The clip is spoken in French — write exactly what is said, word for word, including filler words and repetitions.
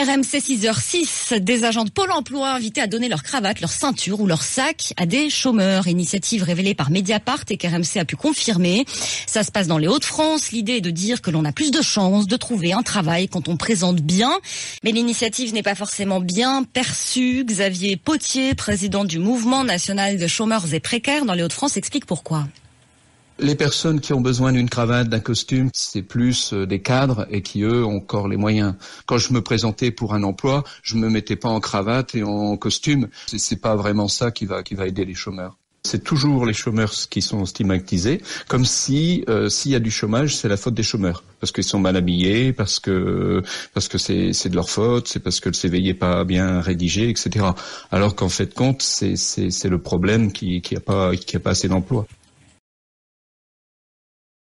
R M C six heures six, des agents de Pôle emploi invités à donner leur cravate, leur ceinture ou leur sac à des chômeurs. Initiative révélée par Mediapart et qu'R M C a pu confirmer. Ça se passe dans les Hauts-de-France. L'idée est de dire que l'on a plus de chances de trouver un travail quand on présente bien. Mais l'initiative n'est pas forcément bien perçue. Xavier Potier, président du mouvement national de chômeurs et précaires dans les Hauts-de-France, explique pourquoi. Les personnes qui ont besoin d'une cravate, d'un costume, c'est plus des cadres et qui, eux, ont encore les moyens. Quand je me présentais pour un emploi, je me mettais pas en cravate et en costume. C'est, c'est pas vraiment ça qui va, qui va aider les chômeurs. C'est toujours les chômeurs qui sont stigmatisés, comme si euh, s'il y a du chômage, c'est la faute des chômeurs, parce qu'ils sont mal habillés, parce que parce que c'est c'est de leur faute, c'est parce que le C V est pas bien rédigé, et cetera. Alors qu'en fait compte, c'est c'est c'est le problème qui qui a pas qui a pas assez d'emplois.